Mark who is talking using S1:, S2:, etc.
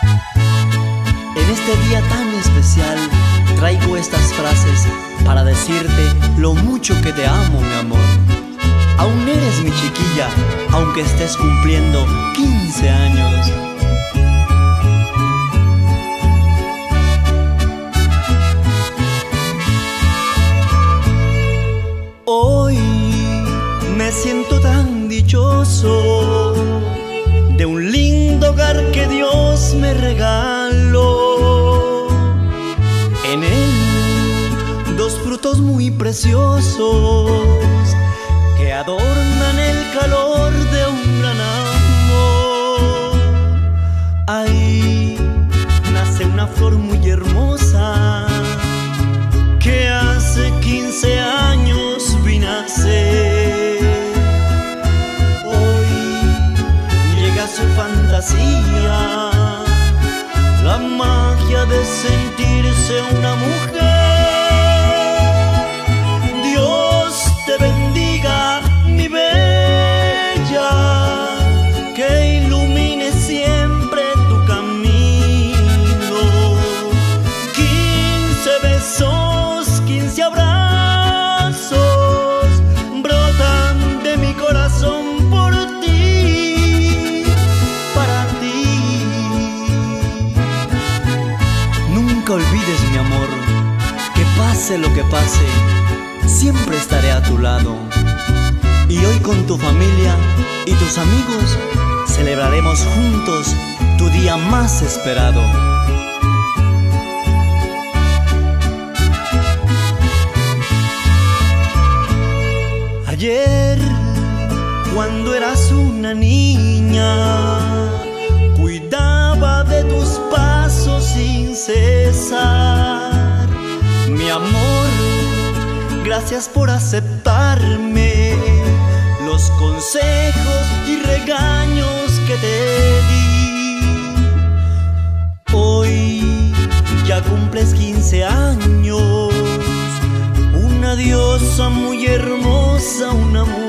S1: En este día tan especial traigo estas frases para decirte lo mucho que te amo, mi amor. Aún eres mi chiquilla, aunque estés cumpliendo 15 años. Hoy me siento tan dichoso de un lindo hogar que Dios me regaló. En él dos frutos muy preciosos que adornan el calor de un gran amor. Ahí nace una flor muy hermosa que hace 15 años vi nacer. Hoy llega su fantasía, la magia de sentirse una mujer. Dios te bendiga, mi bella, que ilumine siempre tu camino. 15 besos, 15 abrazos brotan de mi corazón por ti, para ti. Nunca olvides, mi amor, que pase lo que pase, siempre estaré a tu lado. Y hoy con tu familia y tus amigos celebraremos juntos tu día más esperado. Ayer, cuando eras una niña, cuidaba de tus pasos sin cesar. Mi amor, gracias por aceptarme los consejos y regaños que te di. Hoy ya cumples 15 años, una diosa muy hermosa, una mujer